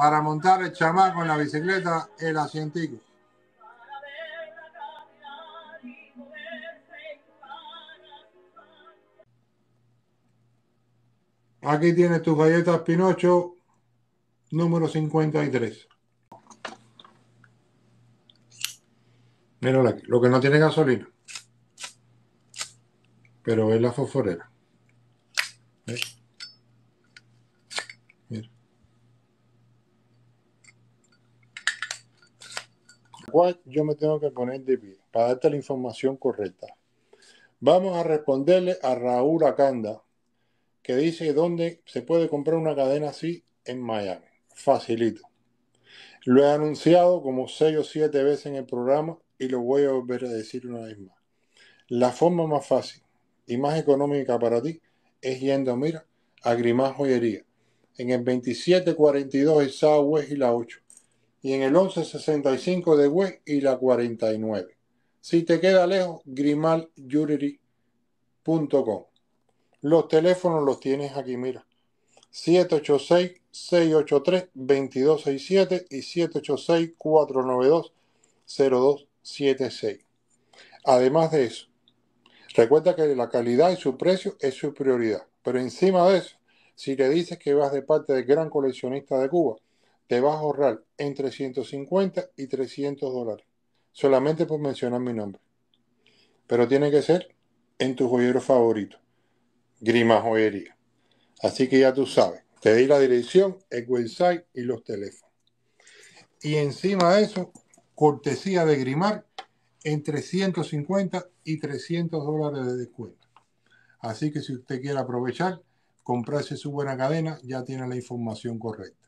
para montar el chamaco en la bicicleta, el asientico. Aquí tienes tus galletas Pinocho número 53. Mírala aquí, lo que no tiene gasolina, pero es la fosforera. ¿Ves? Mira. Yo me tengo que poner de pie para darte la información correcta. Vamos a responderle a Raúl Acanda, que dice dónde se puede comprar una cadena así en Miami. Facilito. Lo he anunciado como 6 o 7 veces en el programa y lo voy a volver a decir una vez más. La forma más fácil y más económica para ti es yendo, mira, a Grimás Joyería, en el 2742 de Southwest y la 8, y en el 1165 de West y la 49. Si te queda lejos, grimaljewelry.com. Los teléfonos los tienes aquí, mira. 786-683-2267 y 786-492-0276. Además de eso, recuerda que la calidad y su precio es su prioridad. Pero encima de eso, si le dices que vas de parte del gran coleccionista de Cuba, te vas a ahorrar entre 150 y 300 dólares. Solamente por mencionar mi nombre. Pero tiene que ser en tu joyero favorito. Grima Joyería. Así que ya tú sabes. Te di la dirección, el website y los teléfonos. Y encima de eso, cortesía de Grimar, entre 150 y 300 dólares de descuento. Así que si usted quiere aprovechar, comprarse su buena cadena, ya tiene la información correcta.